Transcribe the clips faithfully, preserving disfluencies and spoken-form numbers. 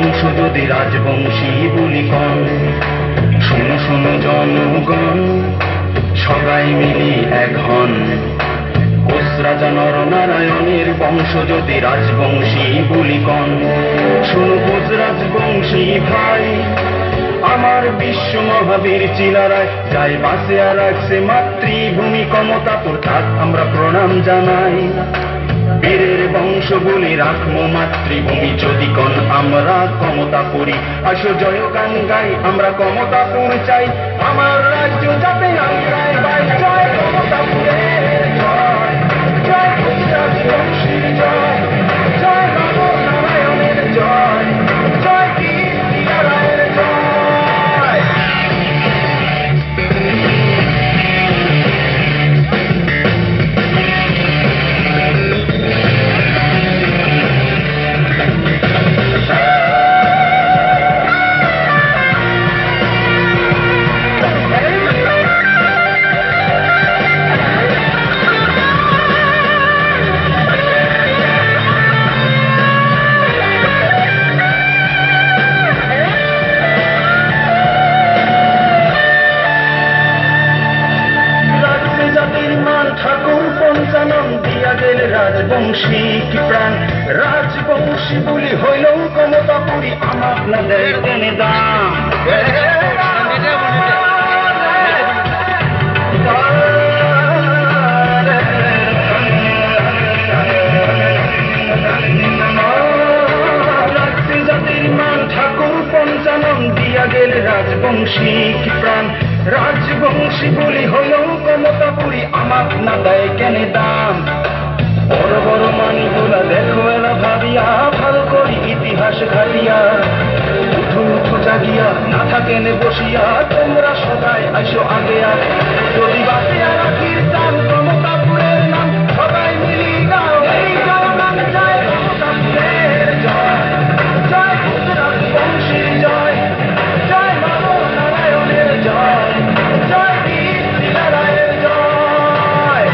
বংশ যদি রাজবংশী বলি কন, শোনো শোনো জনগণ, সবাই মিলি এক হন। কোষ রাজা নরনারায়ণের বংশ যদি রাজবংশী বলি কন, শোনো কোষ রাজবংশী ভাই, আমার বিশ্ব মহাবীর চিলারায় যাই বাসে আর রাখছে মাতৃভূমি কমতাপুর, তাক আমরা প্রণাম জানাই। বীরের বংশ বলি রাখবো মাতৃভূমি যদি কন আমরা কমতাপুরি, আসো জয় গান গাই আমরা কমতাপুর চাই, আমার রাজ্য যাতে আমরাই পাই। জয় কমতাপুরের জয়, জয় রাজবংশীর জয়, জয় নরনারায়ণের জয়, জয় কীর্তিরায়ের জয়। রাজবংশী কি প্রাণ, রাজবংশী বলি হইল কমতাপুরি, আমার আপনাদের দেনে দাম। জাতির মান ঠাকুর পঞ্চানন দিয়া গেল রাজবংশী কি প্রাণ, রাজবংশী বলি হইল কমতাপুরি, আমার না দেয় কেনে দাম। বড় বড় মানিগুলা দেখো এলা ভাবিয়া, ভালো করি ইতিহাস ঘাটিয়া, উঠু উঠু জাগিয়া না থাকেন বসিয়া, তোমরা সবাই আইসো আগেয়া, যদি বাঁচিয়া রাখির চান কমতাপুরের নাম, সবাই মিলি গাও এই জয়গান, জয় কমতাপুরের জয়, জয় রাজবংশীর জয়, জয় নরনারায়ণের জয়, জয় কীর্তিরায়ের জয়।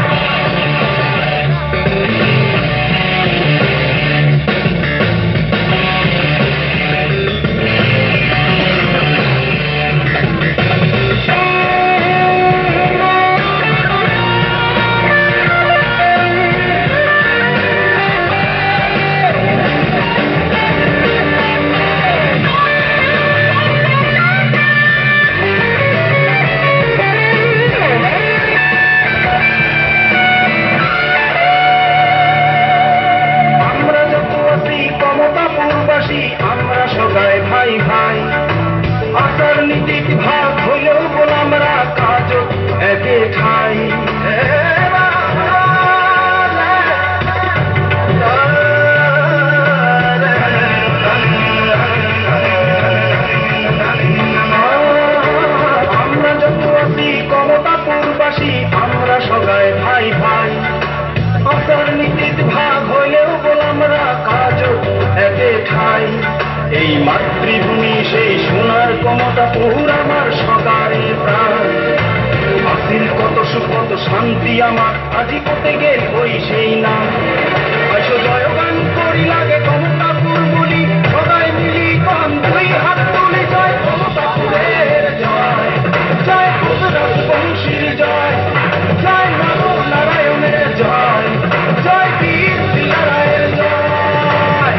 আমরা সবাই ভাই ভাই, আচার নীতি ভাগ হইলেও বল আমরা কাজ একে ঠাই। আমরা যত আছি কমতাপুরবাসী, আমরা সবাই ভাই ভাই, আচার নীতি ভাগ হইলেও বল আমরা কাজ একে ঠাই। এই মাতৃভূমি সেই সোনার কমতাপুর আমার সকারে প্রাণ, আসিল কত সুখ কত শান্তি আমার, আজি কোতে গেল ওই সেই নাম। আসো জয়গান করি লাগে কমতাপুর বলি, সবাই মিলি কম দুই হাত তুলি, জয় কমতাপুরের জয়, জয় রাজবংশীর জয়, জয় নরনারায়ণের জয়, জয় কীর্তিরায়ের জয়।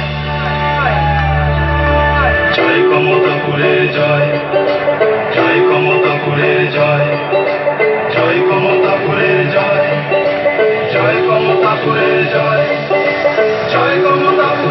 জয় কমতাপুরের জয়, জয় কমতাপুরের জয়, জয় কমতাপুরের জয়, জয় কমতাপুরের জয়, জয় কমতাপুর।